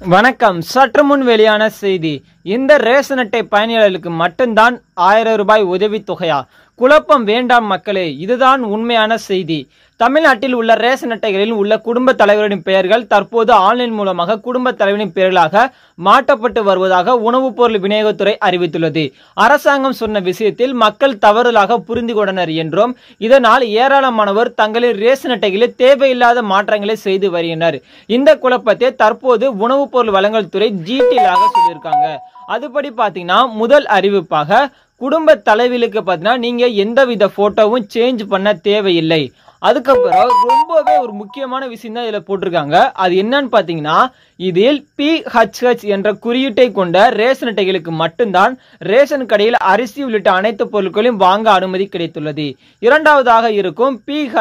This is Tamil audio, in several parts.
வணக்கம். சற்று முன் வெளியான செய்தி. இந்த ரேஷன் அட்டை பயணிகளுக்கு மட்டும்தான் 1000 ரூபாய் உதவித்தொகையா? குழப்பம் வேண்டாம் மக்களே, இதுதான் உண்மையான செய்தி. தமிழ்நாட்டில் உள்ள ரேஷன் அட்டைகளில் உள்ள குடும்ப தலைவரின் பெயர்கள் தற்போது ஆன்லைன் மூலமாக குடும்ப தலைவரின் பெயர்களாக மாற்றப்பட்டு வருவதாக உணவுப் பொருள் விநியோகத்துறை அறிவித்துள்ளது. அரசாங்கம் சொன்ன விஷயத்தில் மக்கள் தவறுதலாக புரிந்து கொண்டனர் என்றும், இதனால் ஏராளமானவர் தங்களின் ரேஷன் அட்டைகளில் தேவையில்லாத மாற்றங்களை செய்து வருகின்றனர். இந்த குழப்பத்தை தற்போது உணவுப் பொருள் வழங்கல் துறை டீட்டெயிலாக சொல்லியிருக்காங்க. அதுபடி பாத்தீங்கன்னா, முதல் அறிவிப்பாக குடும்ப தலைவிகளுக்கு பாத்தீங்கன்னா நீங்க எந்தவித போட்டோவும் சேஞ்ச் பண்ண தேவையில்லை. அதுக்கப்புறம் ரொம்பவே ஒரு முக்கியமான விஷயம் தான் இதுல போட்டிருக்காங்க. அது என்னன்னு பாத்தீங்கன்னா, இதில் PHH என்ற குறியீட்டை கொண்ட ரேஷன் அட்டைகளுக்கு மட்டும்தான் ரேஷன் கடையில் அரிசி உள்ளிட்ட அனைத்து பொருட்களையும் வாங்க அனுமதி கிடைத்துள்ளது. இரண்டாவதாக இருக்கும்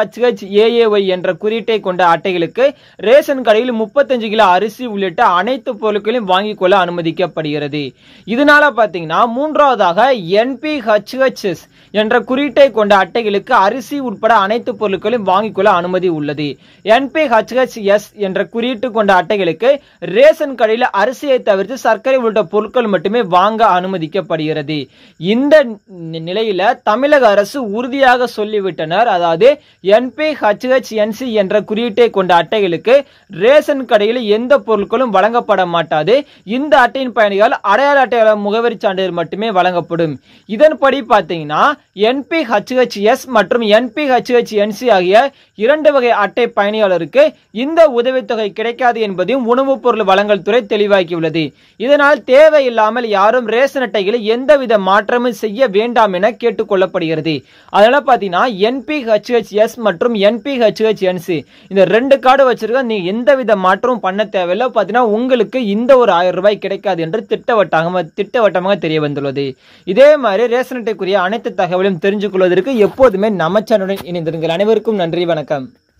PHHAAY என்ற குறியீட்டை கொண்ட அட்டைகளுக்கு ரேஷன் கடையில் 35 கிலோ அரிசி உள்ளிட்ட அனைத்து பொருட்களையும் வாங்கிக் கொள்ள அனுமதிக்கப்படுகிறது. இதனால பாத்தீங்கன்னா, மூன்றாவதாக NPHHS என்ற குறியீட்டை கொண்ட அட்டைகளுக்கு அரிசி உட்பட அனைத்து பொருட்களையும் வாங்கிக் கொள்ள அனுமதி உள்ளது. NPHHS என்ற குறியீட்டு கொண்ட அட்டைகளுக்கு ரேஷன் கடையில் அரிசியை தவிர்த்து சர்க்கரை உள்ளிட்ட பொருட்கள் மட்டுமே வாங்க அனுமதிக்கப்படுகிறது. இந்த நிலையில தமிழக அரசு உறுதியாக சொல்லிவிட்டனர். அதாவது NPHHNC என்ற குறியீட்டை கொண்ட அட்டைகளுக்கு ரேஷன் கடையில் எந்த பொருட்களும் வழங்கப்பட மாட்டாது. இந்த அட்டையின் பயணிகள் அடையாள அட்டை முகவரி சான்றிதழ் மட்டுமே வழங்கப்படும். இதன்படி பாத்தீங்கன்னா, NPHHS மற்றும் NPHHNC ஆகிய இரண்டு வகை அட்டை பயணியாளருக்கு இந்த உதவித்தொகை கிடைக்காது என்பதையும் உணவுப் பொருள் வழங்கல் துறை தெளிவாக்கியுள்ளது. இதனால் தேவையில்லாமல் யாரும் ரேஷன் அட்டைகளில் எந்தவித மாற்றமும் செய்ய வேண்டாம் என கேட்டுக் கொள்ளப்படுகிறது. அதனால பாத்தீங்கன்னா, NPHHS மற்றும் NPHHNC இந்த ரெண்டு கார்டு வச்சிருக்க நீங்க எந்தவித மாற்றமும் பண்ண தேவையில்லை. பாத்தீங்கன்னா, உங்களுக்கு இந்த ஒரு 1000 ரூபாய் கிடைக்காது என்று திட்டவட்டமாக தெரிய வந்துள்ளது. இதே மாதிரி ரேஷன் அட்டைக்குரிய அனைத்து தகவலையும் தெரிஞ்சு கொள்வதற்கு எப்போதுமே நம்ம சேனலுடன் இணைந்திருங்கள். அனைவருக்கும் நன்றி, வணக்கம்.